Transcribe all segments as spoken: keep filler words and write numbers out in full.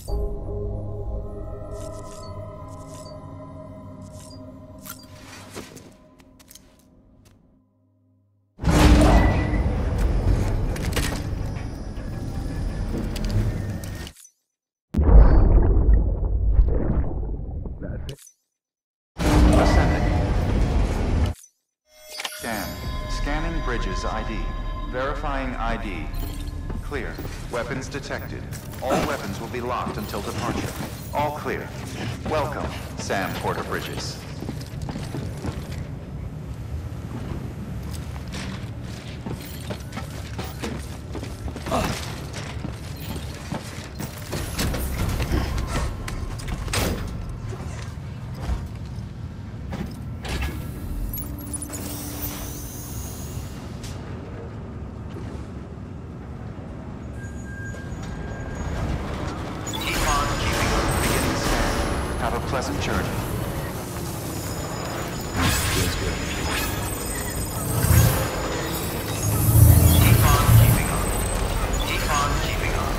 Bridges I D. Verifying I D. Clear. Weapons detected. All weapons will be locked until departure. All clear. Welcome, Sam Porter Bridges. Have a pleasant journey. Feels good. Keep on keeping on. Keep on keeping on.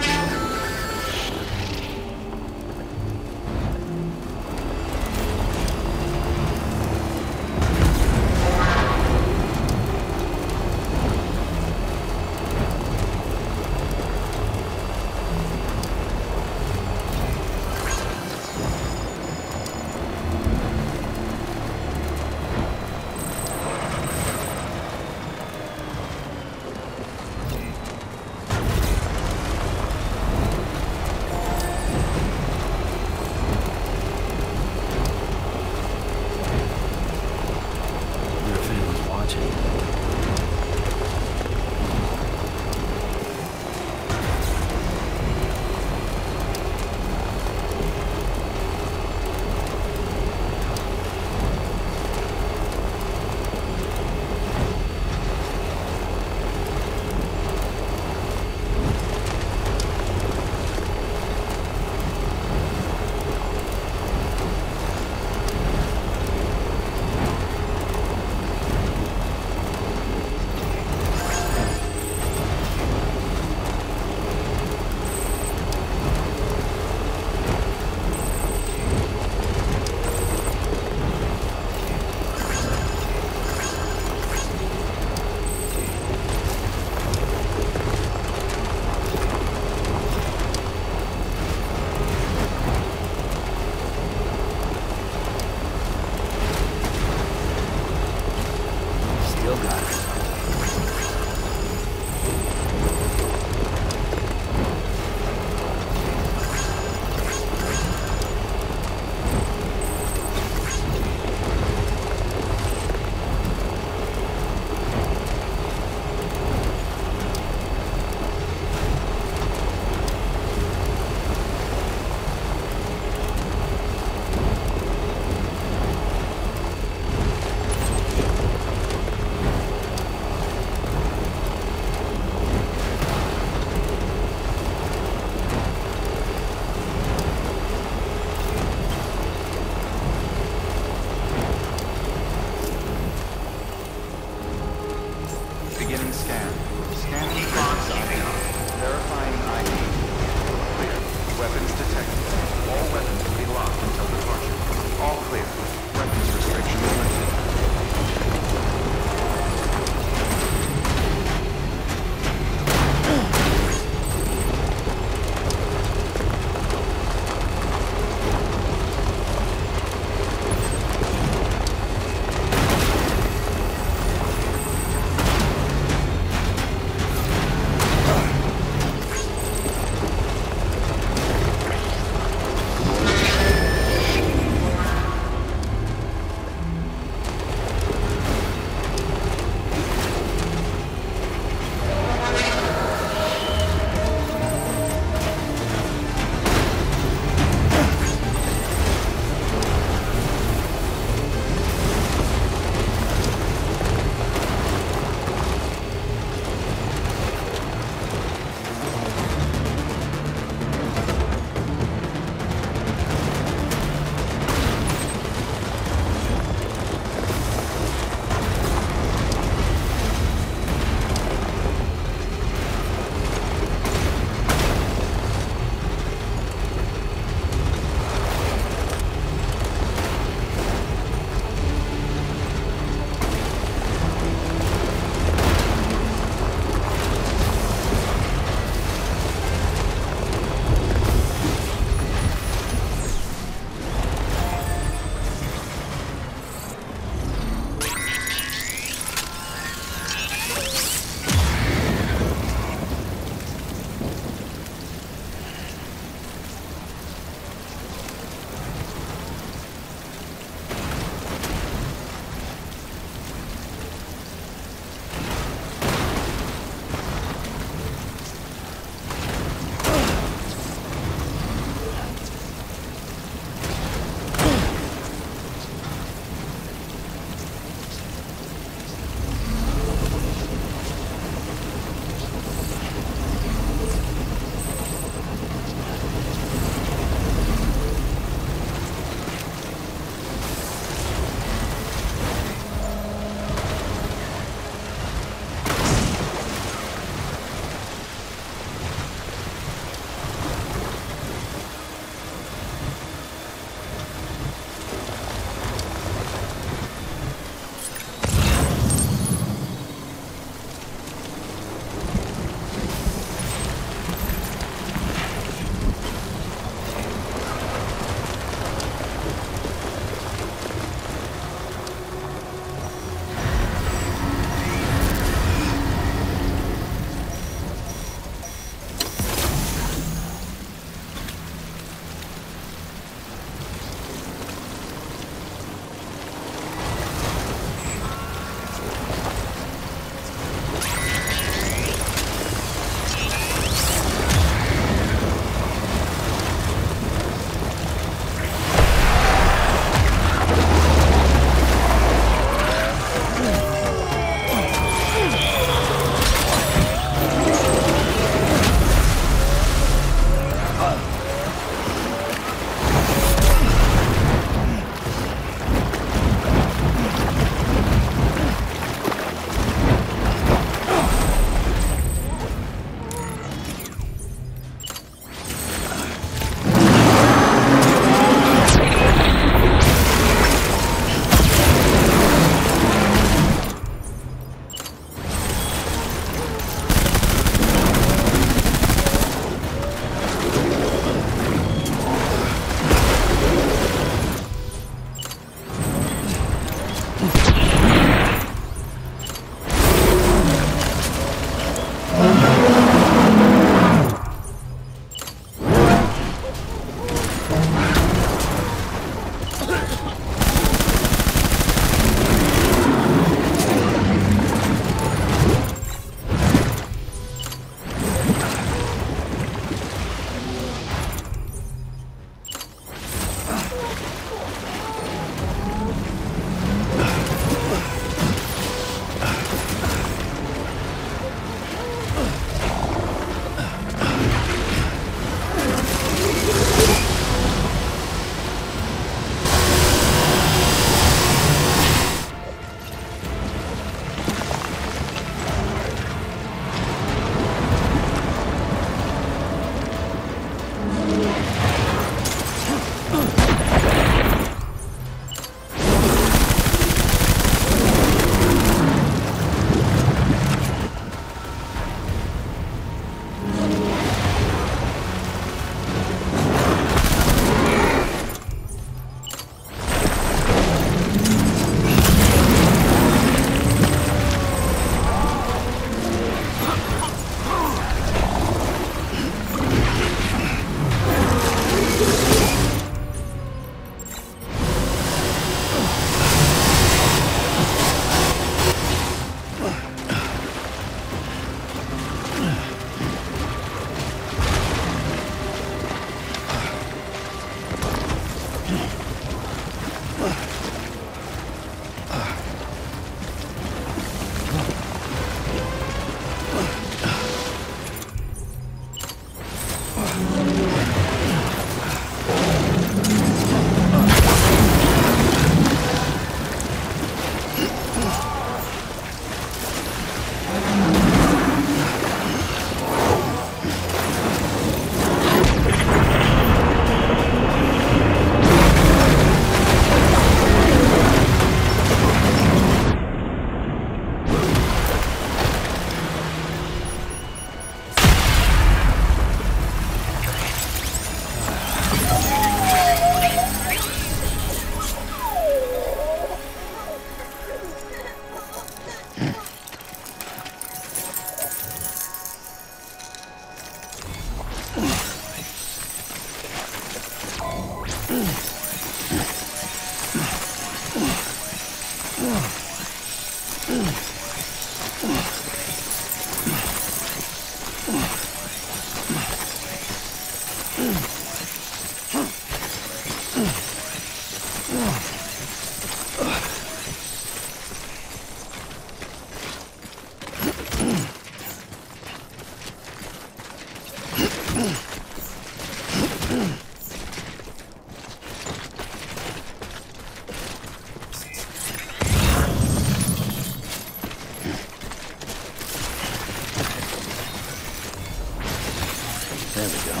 There we go.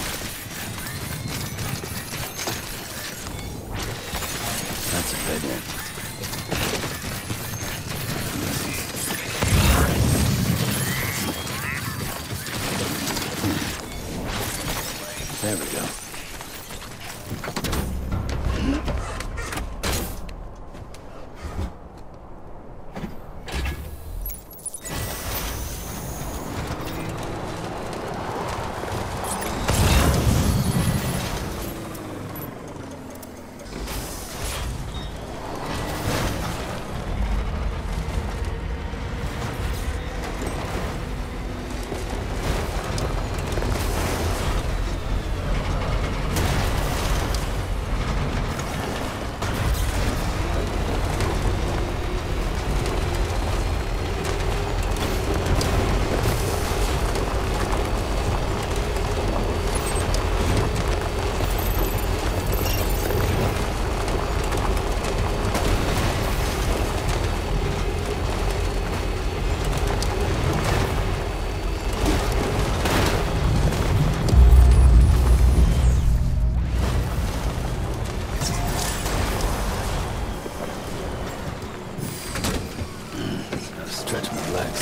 That's a bed in. There we go. Stretch my legs.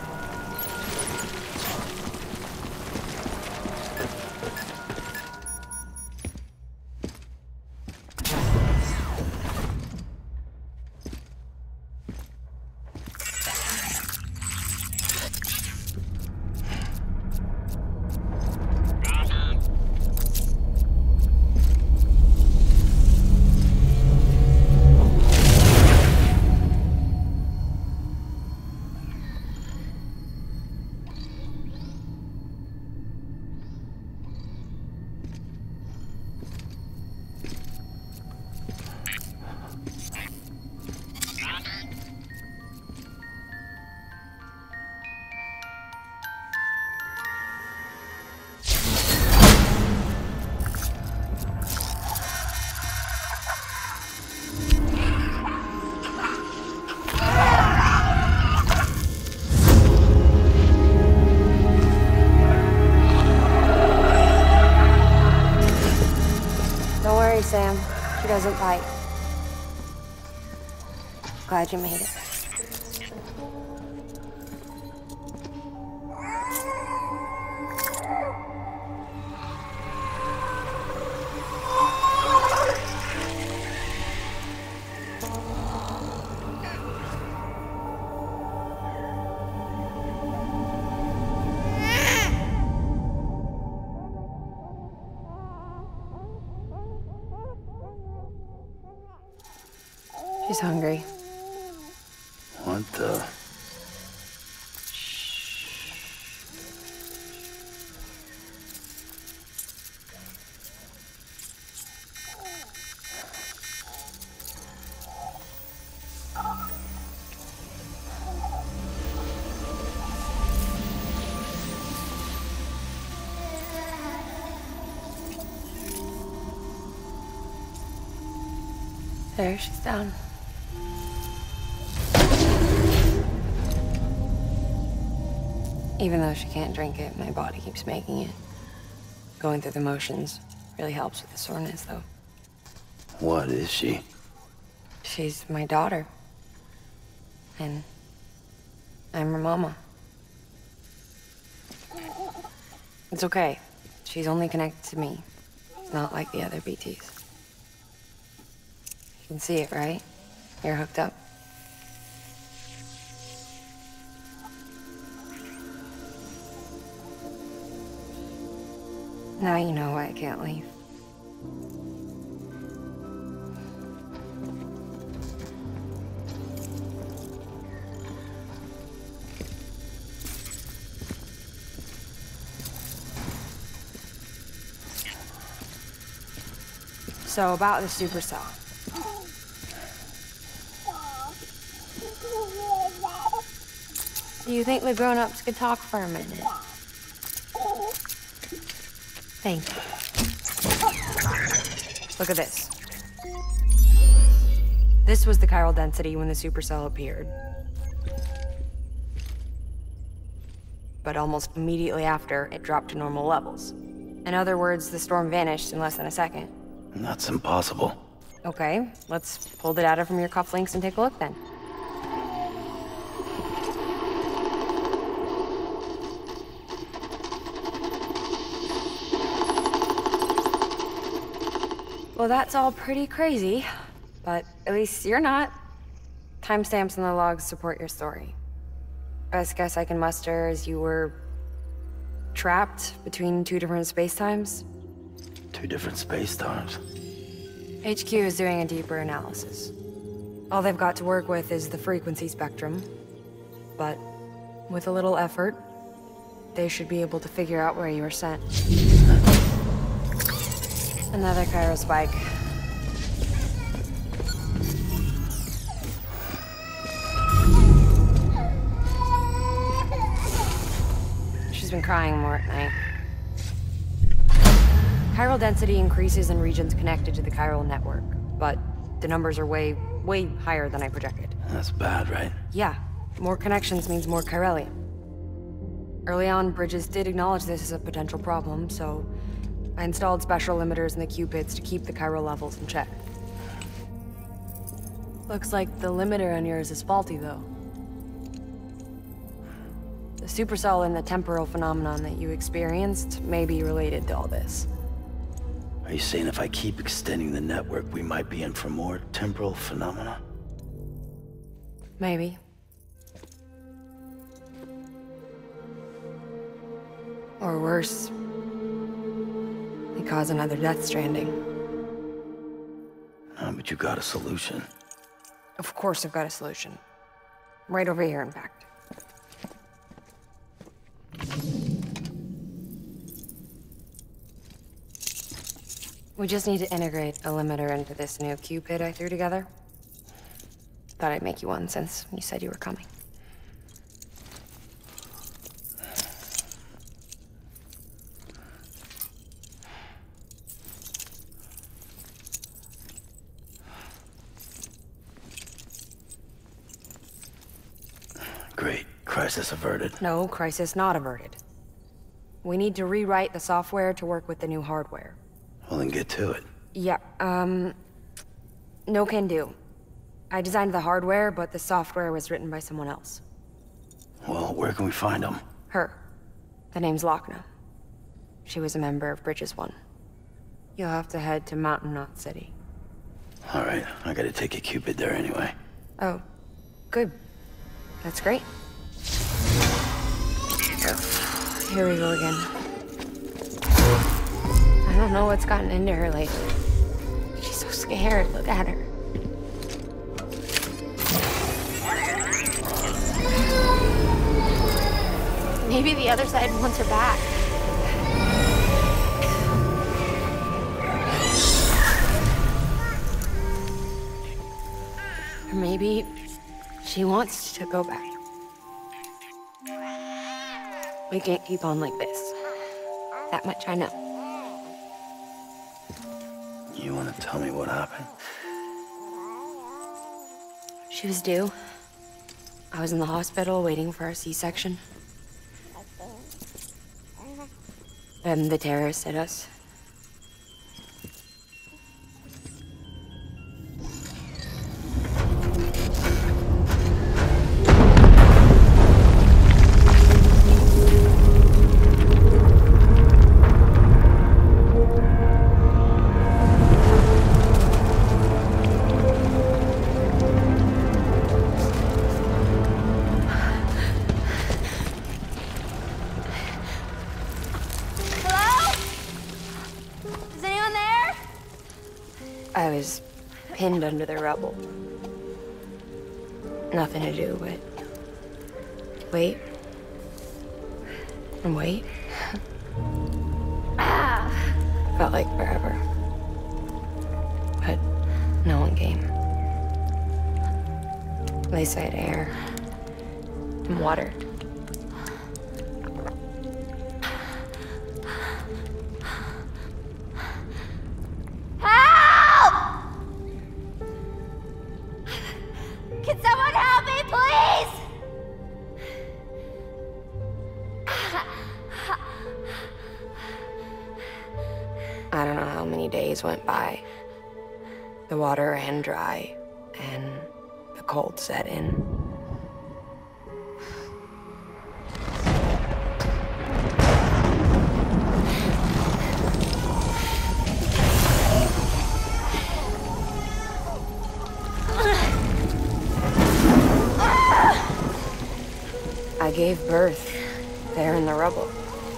Sam. She doesn't bite. Glad you made it. She's hungry. What the? There, she's down. Even though she can't drink it, my body keeps making it. Going through the motions really helps with the soreness, though. What is she? She's my daughter. And I'm her mama. It's okay. She's only connected to me. It's not like the other B Ts. You can see it, right? You're hooked up. Now you know why I can't leave. So about the supercell. Do you think the grown-ups could talk for a minute? Thank you. Look at this. This was the chiral density when the supercell appeared. But almost immediately after, it dropped to normal levels. In other words, the storm vanished in less than a second. That's impossible. Okay, let's pull the data from your cufflinks and take a look then. Well, that's all pretty crazy, but at least you're not. Timestamps in the logs support your story. Best guess I can muster is you were trapped between two different spacetimes. Two different space times. H Q is doing a deeper analysis. All they've got to work with is the frequency spectrum, but with a little effort, they should be able to figure out where you were sent. Another chiral spike. She's been crying more at night. Chiral density increases in regions connected to the chiral network, but the numbers are way, way higher than I projected. That's bad, right? Yeah, more connections means more chiralium. Early on, Bridges did acknowledge this as a potential problem, so I installed special limiters in the Cupids to keep the chiral levels in check. Looks like the limiter on yours is faulty, though. The supercell and the temporal phenomenon that you experienced may be related to all this. Are you saying if I keep extending the network, we might be in for more temporal phenomena? Maybe. Or worse, they cause another Death Stranding. No, but you got a solution. Of course I've got a solution. Right over here, in fact. We just need to integrate a limiter into this new Cupid I threw together. Thought I'd make you one since you said you were coming. Great. Crisis averted. No, crisis not averted. We need to rewrite the software to work with the new hardware. Well, then get to it. Yeah, um... no can do. I designed the hardware, but the software was written by someone else. Well, where can we find them? Her. The name's Lochner. She was a member of Bridges One. You'll have to head to Mountain Knot City. All right, I gotta take a Cupid there anyway. Oh, good. That's great. Here we go again. I don't know what's gotten into her lately. She's so scared. Look at her. Maybe the other side wants her back. Or maybe she wants to go back. We can't keep on like this. That much I know. You wanna tell me what happened? She was due. I was in the hospital waiting for a C-section. Then the terrorists hit us. I was pinned under the rubble. Nothing to do but wait and wait. Ah, felt like forever. They said air and water. Help! Can someone help me, please? I don't know how many days went by. The water ran dry, and the cold set in. I gave birth there in the rubble.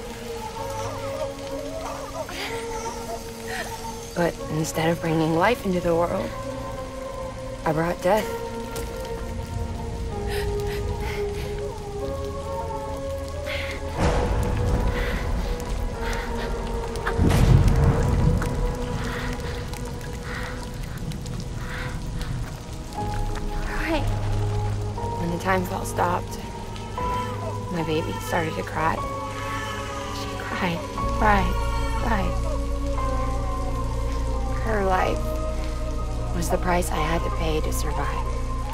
But instead of bringing life into the world, I brought death. Right. When the time fall stopped, my baby started to cry. She cried, cried, cried. Her life was the price I had to pay to survive.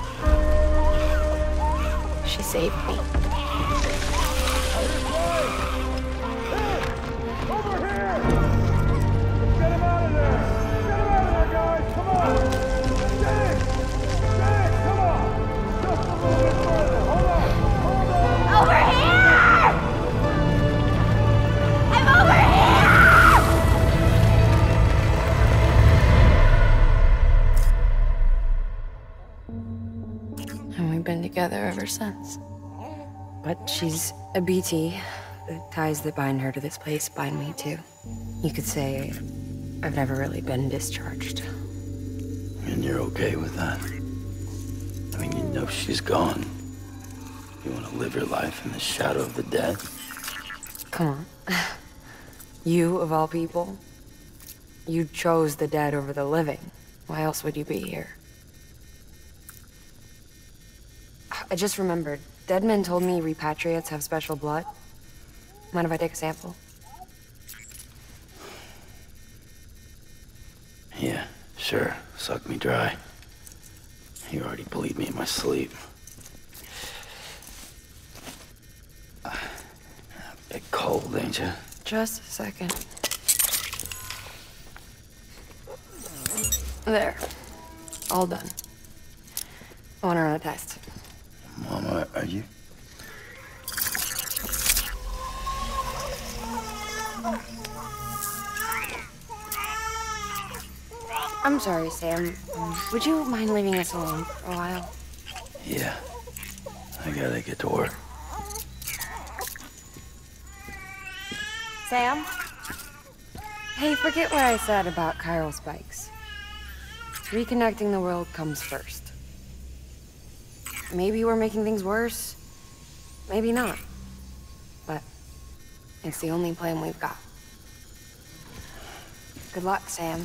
She saved me. Over here! Get him out of there! Get him out of there, guys! Come on! Get it! Get it! Come on! Just a little bit further! Hold on! Hold on! Over here! I'm over here! And we've been together ever since. But she's a B T. The ties that bind her to this place bind me too. You could say I've never really been discharged. And you're okay with that? I mean, you know she's gone. You want to live your life in the shadow of the dead? Come on. You, of all people, you chose the dead over the living. Why else would you be here? I just remembered. Deadman told me repatriates have special blood. Mind if I take a sample? Yeah, sure. Suck me dry. You already bleed me in my sleep. A bit cold, ain't you? Just a second. There. All done. I want to run a test. Mama, are you? I'm sorry, Sam. Um, would you mind leaving us alone for a while? Yeah. I gotta get to work. Sam? Hey, forget what I said about chiral spikes. Reconnecting the world comes first. Maybe we're making things worse. Maybe not. But it's the only plan we've got. Good luck, Sam.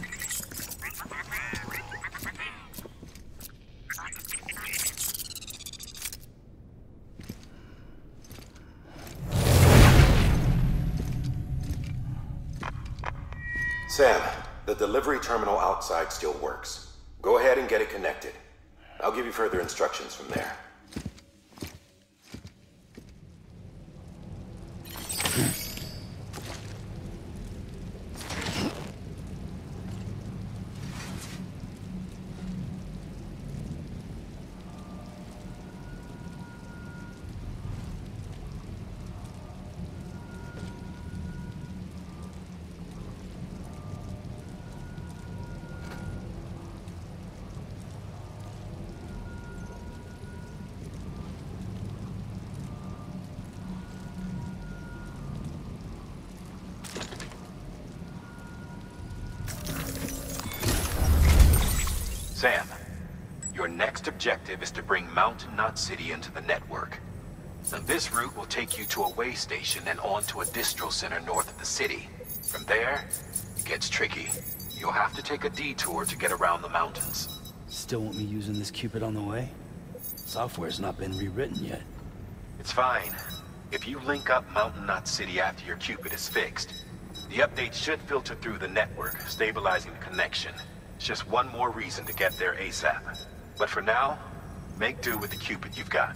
Sam, the delivery terminal outside still works. Go ahead and get it connected. I'll give you further instructions from there. Sam, your next objective is to bring Mountain Knot City into the network. Now, this route will take you to a way station and on to a distro center north of the city. From there, it gets tricky. You'll have to take a detour to get around the mountains. Still want me using this Cupid on the way? Software's not been rewritten yet. It's fine. If you link up Mountain Knot City after your Cupid is fixed, the update should filter through the network, stabilizing the connection. It's just one more reason to get there ASAP. But for now, make do with the Cupid you've got.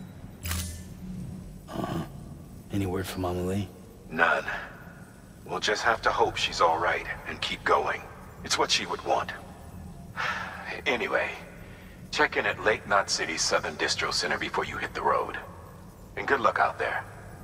Uh-huh. Any word from Mama Lee? None. We'll just have to hope she's all right and keep going. It's what she would want. Anyway, check in at Lake Knot City's Southern Distro Center before you hit the road. And good luck out there.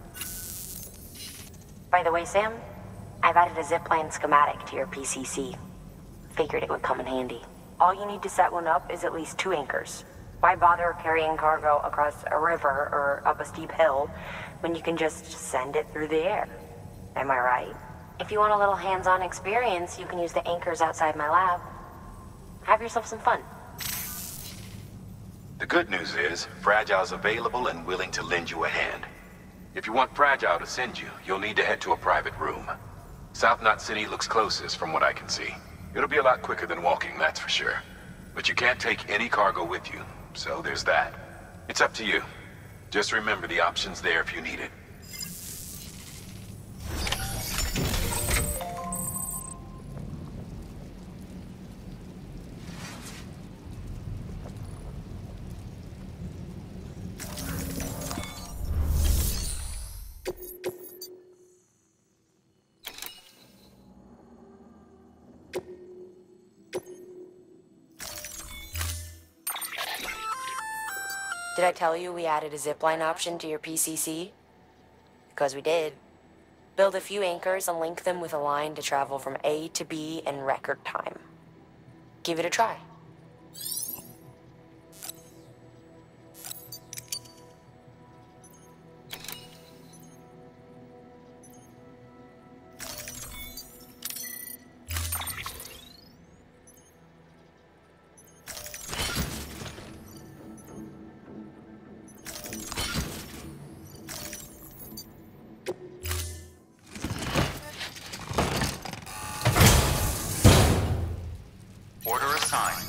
By the way, Sam, I've added a zipline schematic to your P C C. Figured it would come in handy. All you need to set one up is at least two anchors. Why bother carrying cargo across a river or up a steep hill when you can just send it through the air? Am I right? If you want a little hands-on experience, you can use the anchors outside my lab. Have yourself some fun. The good news is, Fragile's available and willing to lend you a hand. If you want Fragile to send you, you'll need to head to a private room. South Knot City looks closest from what I can see. It'll be a lot quicker than walking, that's for sure. But you can't take any cargo with you, so there's that. It's up to you. Just remember the option's there if you need it. Did I tell you we added a zipline option to your P C C? Because we did. Build a few anchors and link them with a line to travel from A to B in record time. Give it a try. Order assigned.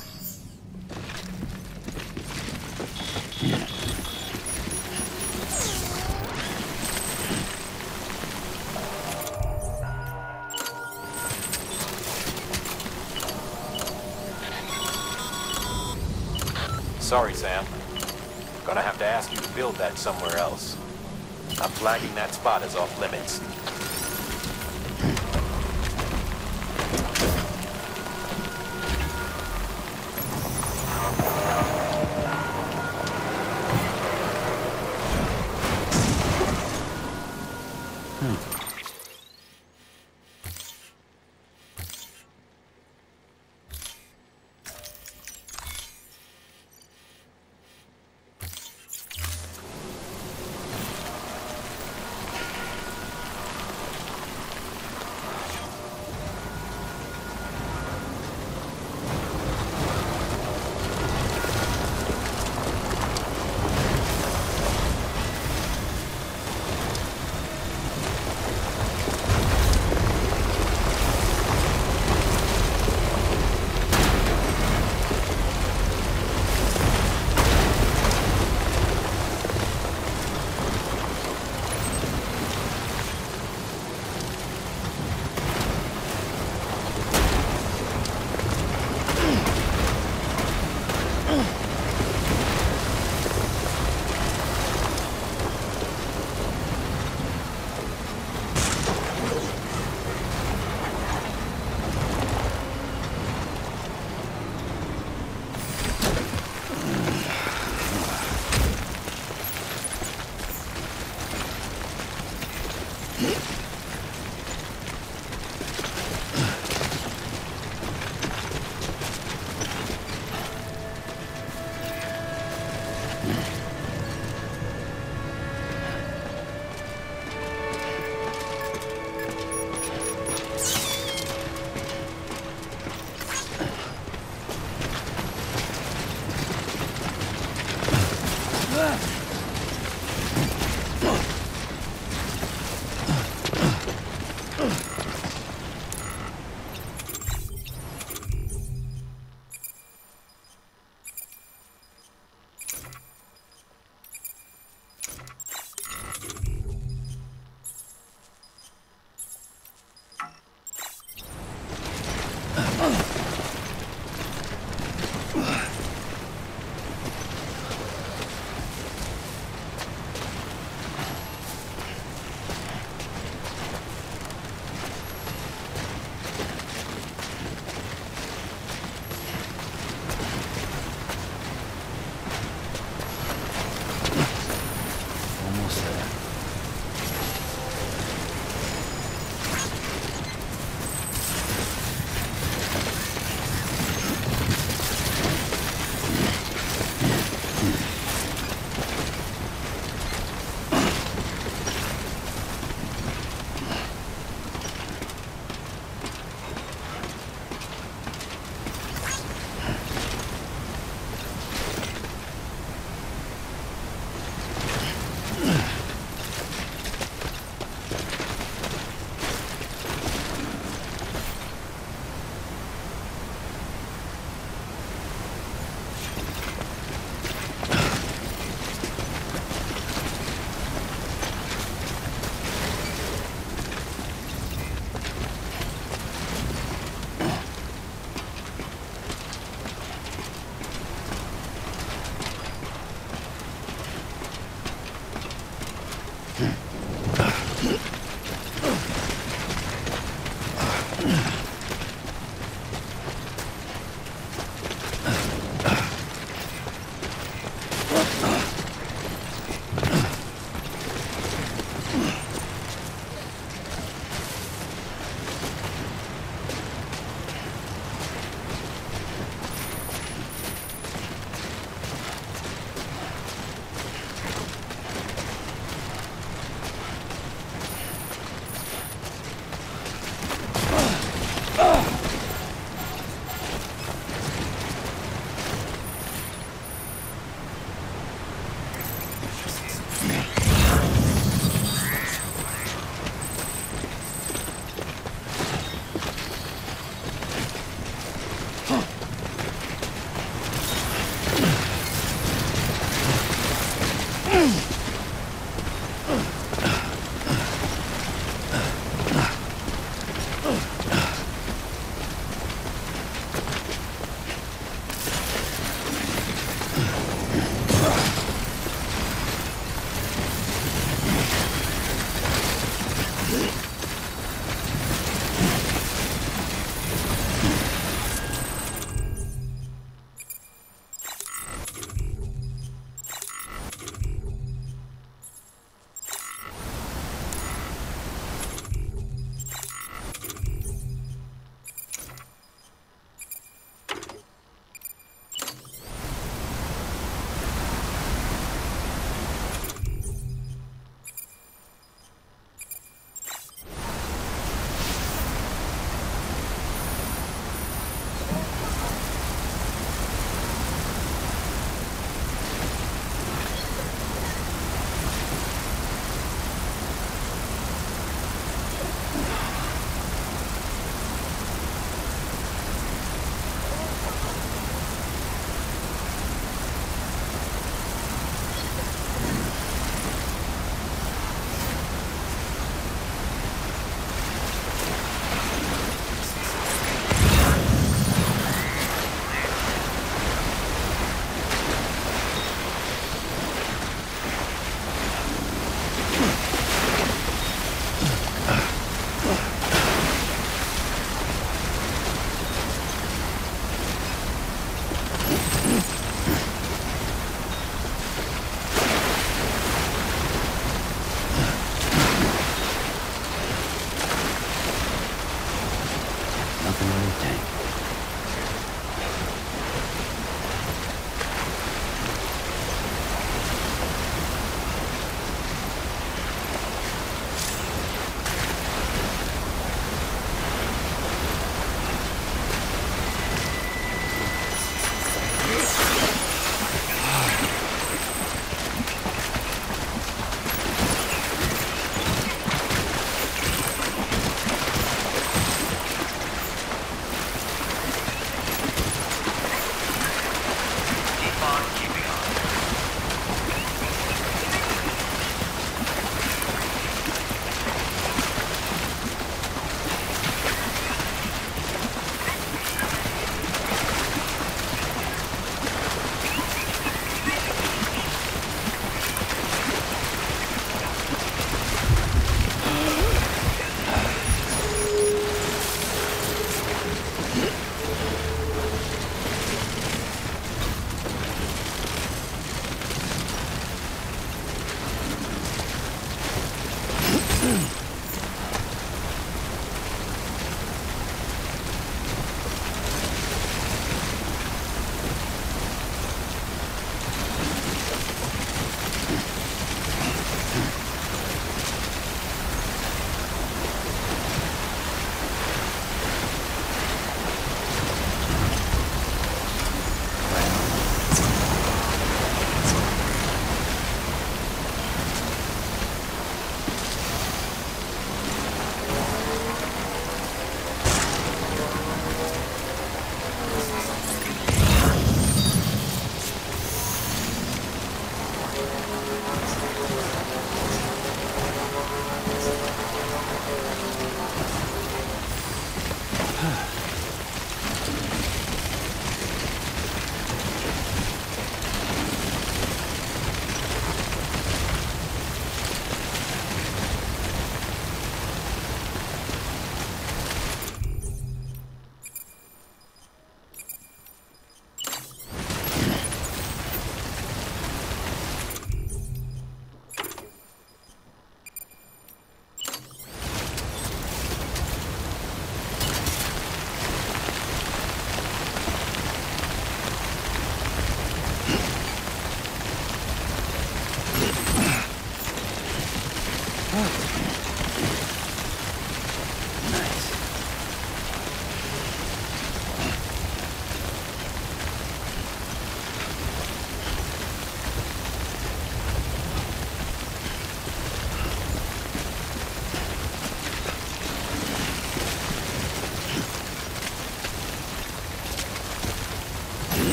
Sorry, Sam. Gonna have to ask you to build that somewhere else. I'm flagging that spot as off limits.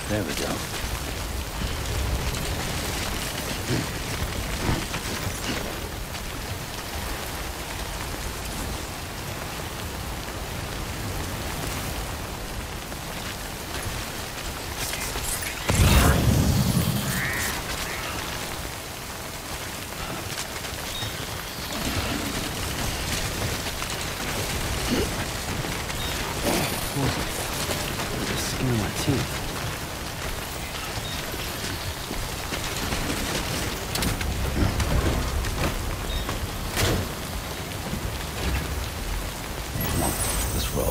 There we go. Skin on my teeth. Come on, let's roll.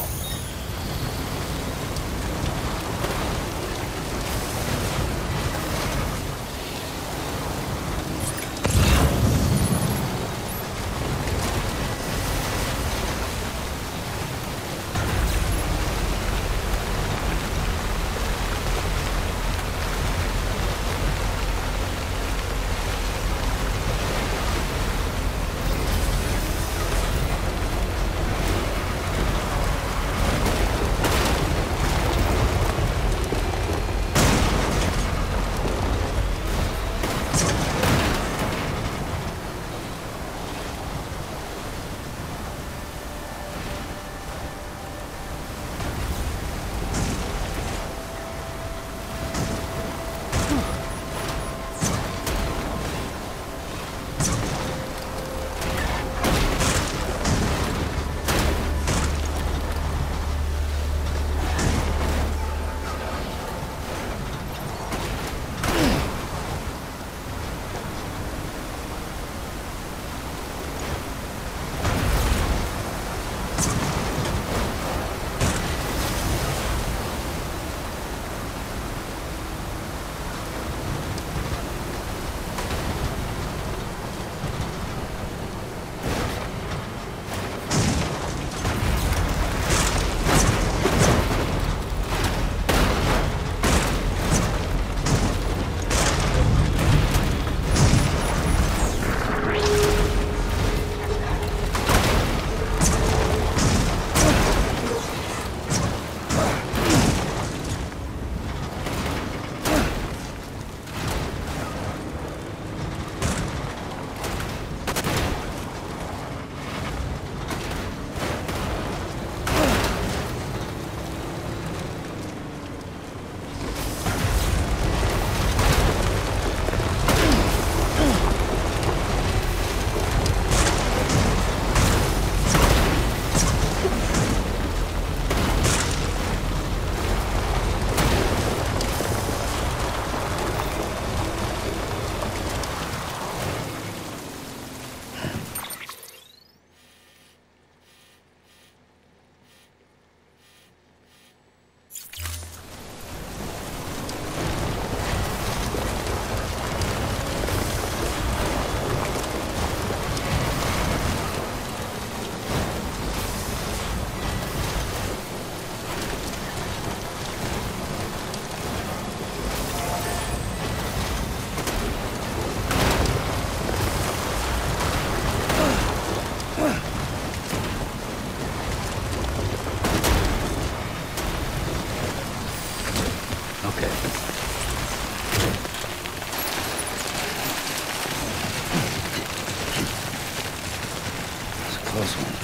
Close one.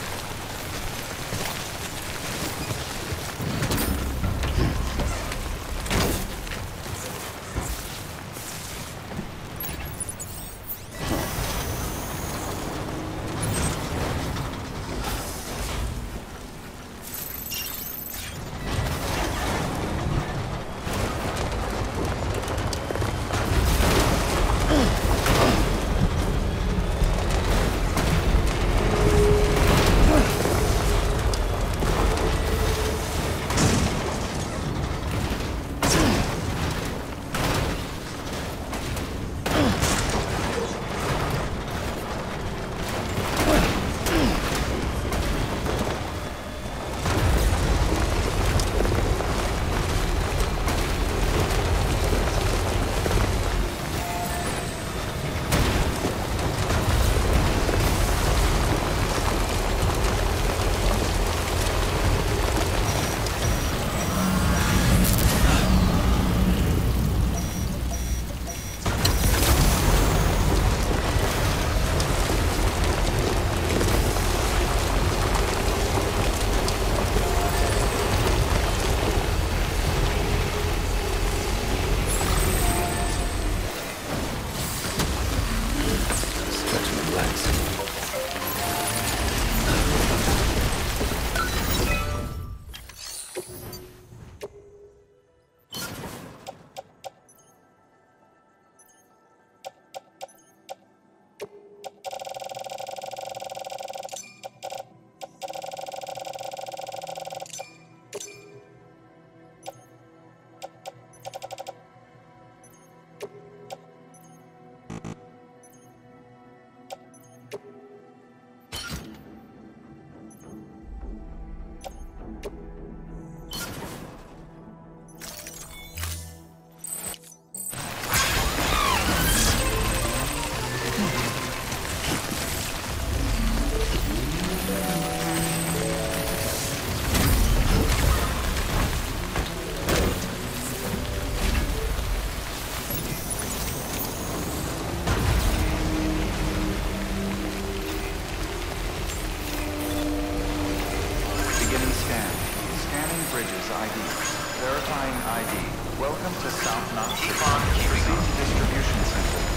I D. Welcome to South Knot City. Proceed to distribution center.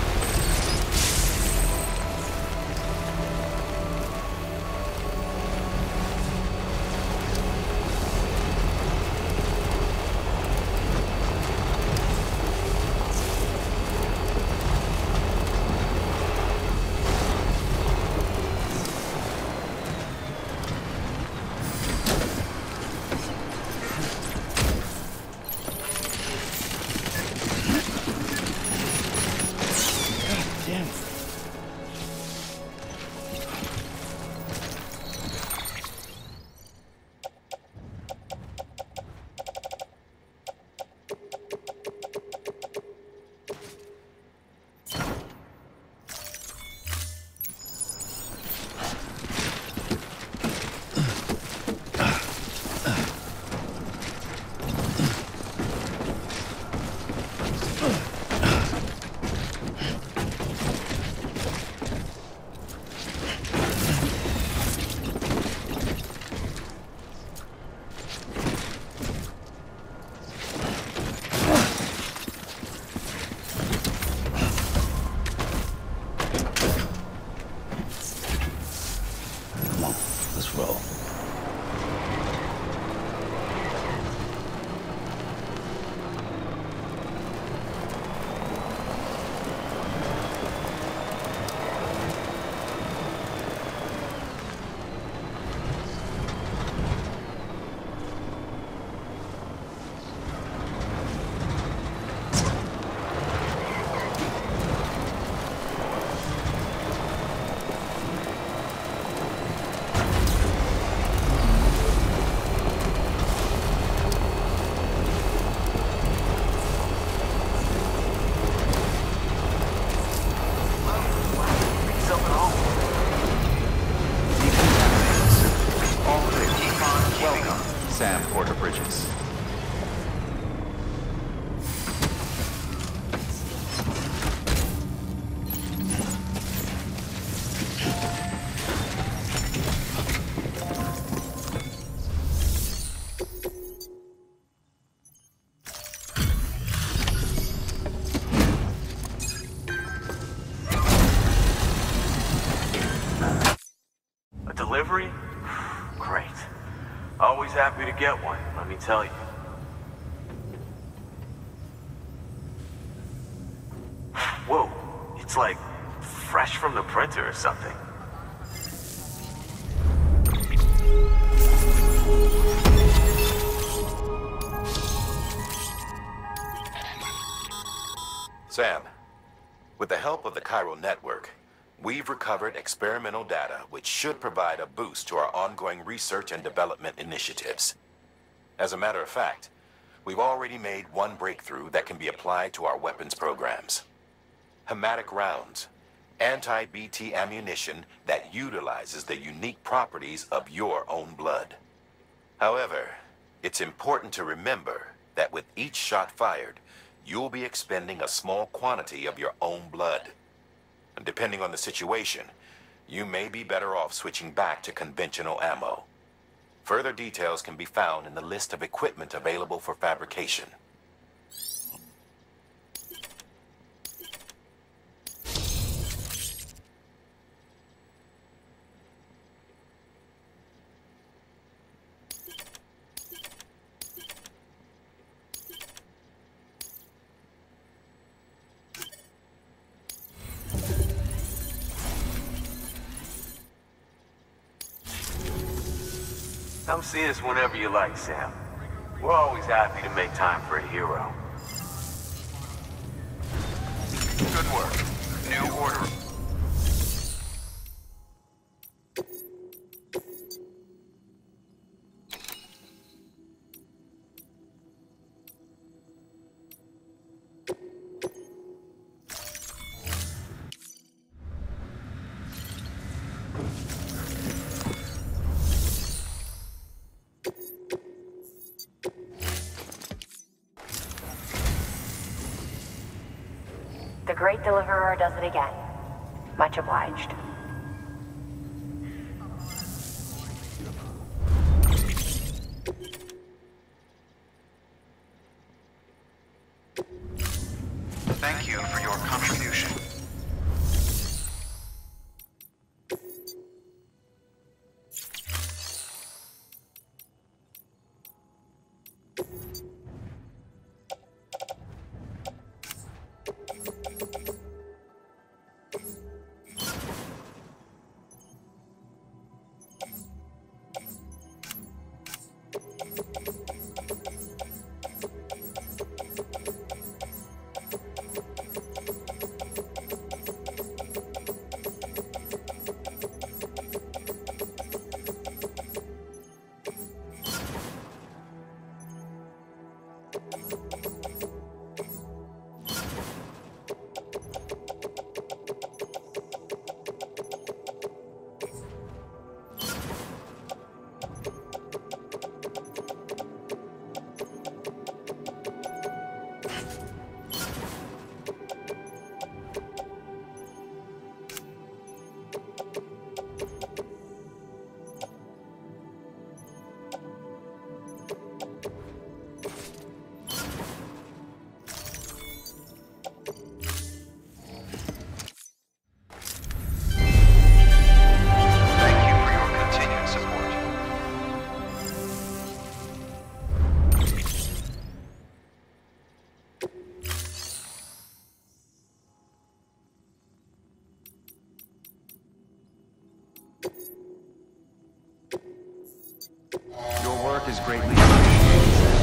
Sam Porter Bridges. A delivery? Great. Always happy to get one, let me tell you. Whoa, it's like fresh from the printer or something. Sam, with the help of the Chiral Network, we've recovered experimental data which should provide a boost to our ongoing research and development initiatives. As a matter of fact, we've already made one breakthrough that can be applied to our weapons programs. Hematic rounds, anti-B T ammunition that utilizes the unique properties of your own blood. However, it's important to remember that with each shot fired, you'll be expending a small quantity of your own blood. And depending on the situation, you may be better off switching back to conventional ammo. Further details can be found in the list of equipment available for fabrication. Come see us whenever you like, Sam. We're always happy to make time for a hero. Good work. New order. The Great Deliverer does it again. Much obliged. Thank you for your contribution. Your work is greatly appreciated.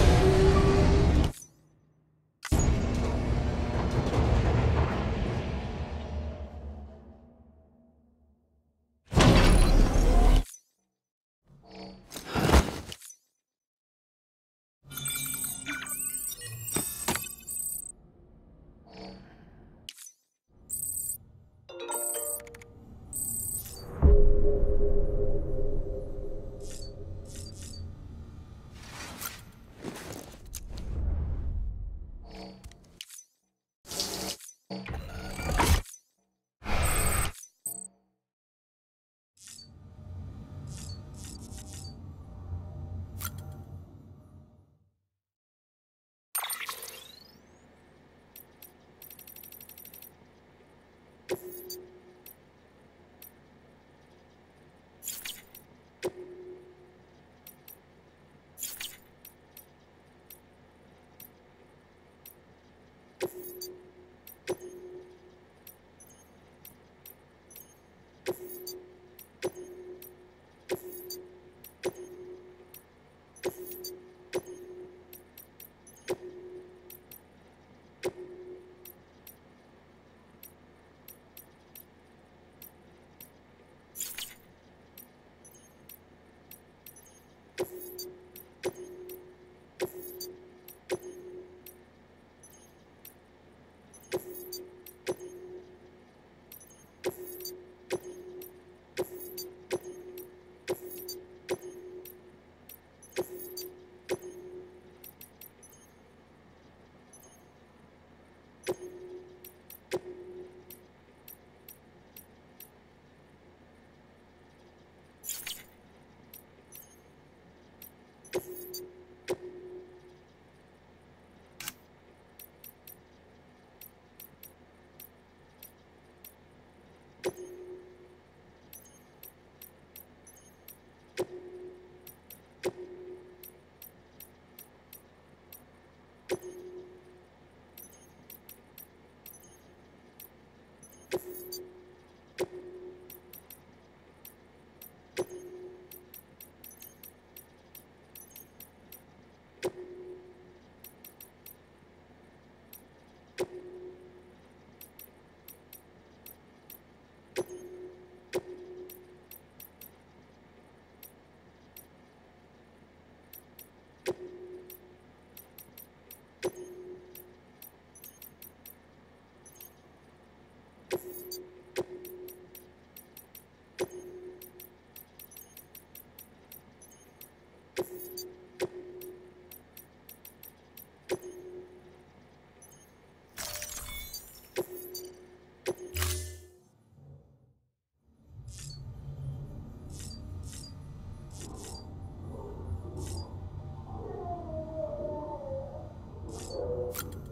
You